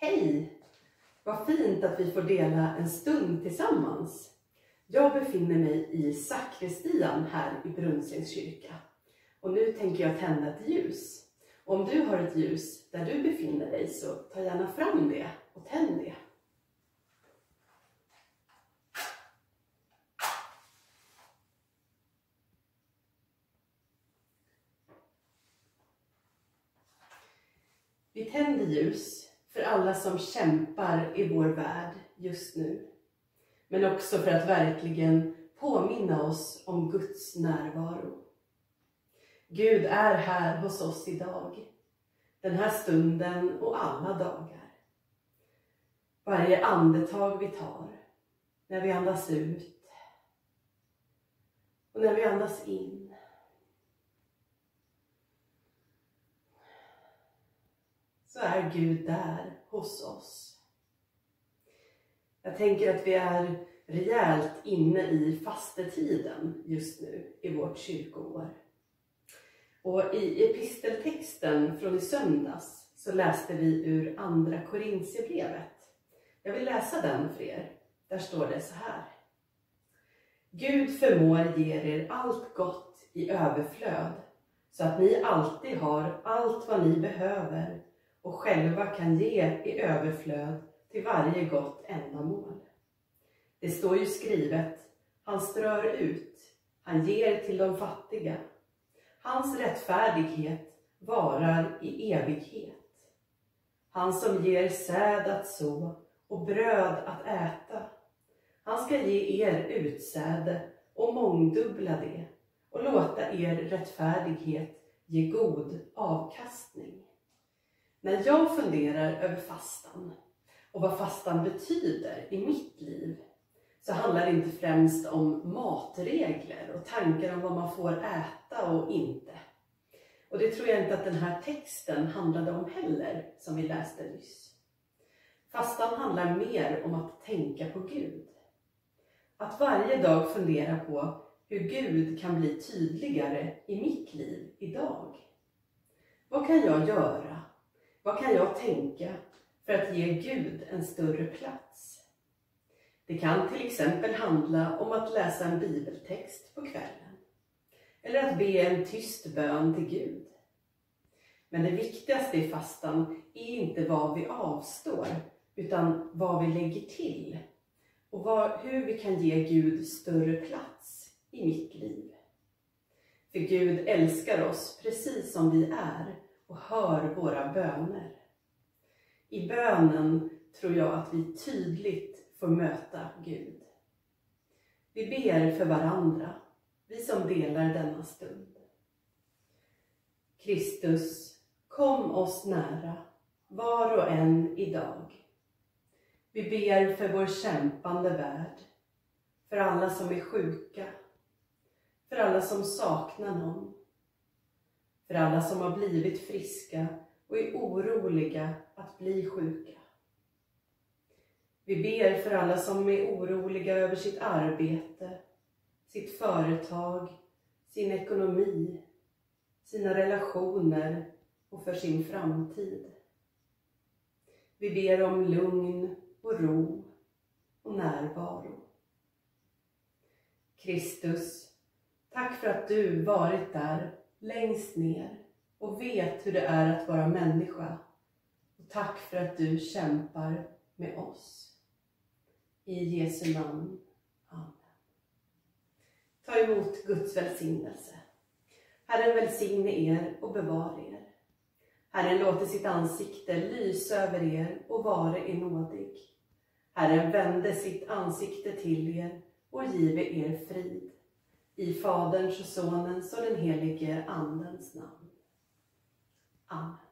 Hej! Vad fint att vi får dela en stund tillsammans. Jag befinner mig i sakristian här i Brunnslängs kyrka. Och nu tänker jag tända ett ljus. Och om du har ett ljus där du befinner dig så ta gärna fram det och tänd det. Vi tänder ljus för alla som kämpar i vår värld just nu. Men också för att verkligen påminna oss om Guds närvaro. Gud är här hos oss idag. Den här stunden och alla dagar. Varje andetag vi tar. När vi andas ut. Och när vi andas in. Så är Gud där hos oss. Jag tänker att vi är rejält inne i fastetiden just nu i vårt kyrkoår. Och i episteltexten från i söndags så läste vi ur andra Korintierbrevet. Jag vill läsa den för er. Där står det så här. Gud förmår ge er allt gott i överflöd så att ni alltid har allt vad ni behöver och själva kan ge i överflöd till varje gott ändamål. Det står ju skrivet, han strör ut, han ger till de fattiga. Hans rättfärdighet varar i evighet. Han som ger säd att så och bröd att äta. Han ska ge er utsäde och mångdubbla det och låta er rättfärdighet ge god avkastning. När jag funderar över fastan och vad fastan betyder i mitt liv så handlar det inte främst om matregler och tankar om vad man får äta och inte. Och det tror jag inte att den här texten handlade om heller som vi läste nyss. Fastan handlar mer om att tänka på Gud. Att varje dag fundera på hur Gud kan bli tydligare i mitt liv idag. Vad kan jag göra? Vad kan jag tänka för att ge Gud en större plats? Det kan till exempel handla om att läsa en bibeltext på kvällen. Eller att be en tyst bön till Gud. Men det viktigaste i fastan är inte vad vi avstår, utan vad vi lägger till. Och hur vi kan ge Gud större plats i mitt liv. För Gud älskar oss precis som vi är och hör våra böner. I bönen tror jag att vi tydligt får möta Gud. Vi ber för varandra, vi som delar denna stund. Kristus, kom oss nära, var och en idag. Vi ber för vår kämpande värld, för alla som är sjuka, för alla som saknar någon, för alla som har blivit friska och är oroliga att bli sjuka. Vi ber för alla som är oroliga över sitt arbete, sitt företag, sin ekonomi, sina relationer och för sin framtid. Vi ber om lugn och ro och närvaro. Kristus, tack för att du varit där längst ner och vet hur det är att vara människa. Och tack för att du kämpar med oss. I Jesu namn. Amen. Ta emot Guds välsignelse. Herren välsigne er och bevara er. Herren låter sitt ansikte lysa över er och vara er nådig. Herren vände sitt ansikte till er och give er frid. I Faderns och Sonens och den helige Andens namn. Amen.